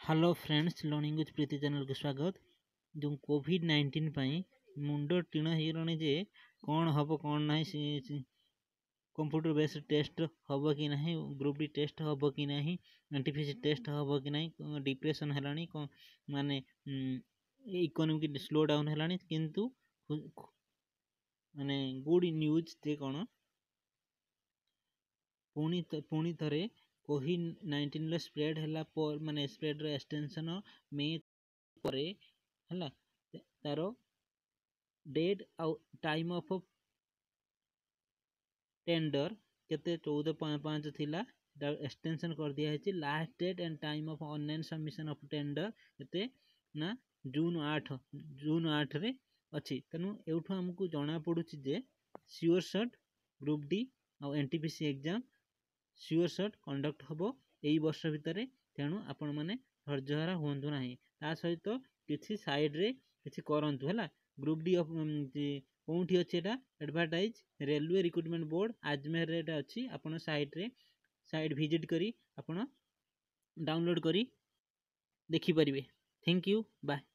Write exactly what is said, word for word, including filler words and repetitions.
Hello friends, learning with Preeti channel को स्वागत। जो कोविड नाइंटीन मुंड टीण हो जे कौन हम कौन ना कंप्यूटर बेस्ड टेस्ट हम कि ना, ग्रुप डी टेस्ट हम कि ना, एंटीफिसी टेस्ट हम कि ना, डिप्रेशन है माने इकोनॉमिक स्लो डाउन है किंतु माने गुड न्यूज ते कौन पुणी पुणी थे कोविड नाइंटीन स्प्रेड है माने स्प्रेड रो एक्सटेंशन मे पर है तार डेट आउ टाइम ऑफ टेंडर केते चौदह पाँच थिला एक्सटेंशन कर दिया है। Last date and time of online submission of tender केते ना जून आठ जून आठ रे अच्छी। तेणु एठू आमको जना पड़ू जे सियोर शॉट ग्रुप डी और NTPC exam sure shot conduct हम यही वर्ष भितर। तेणु आपण मैंने धैर्यहारा हूँ ना, ता सहित किसी साइड रे किसी करंतु है। ग्रुप डी कौटी अच्छे advertise railway recruitment board Ajmer रे अच्छी। आपण साइट रे साइट विजिट करी आपण डाउनलोड करी देखि परिबे। Thank you, bye.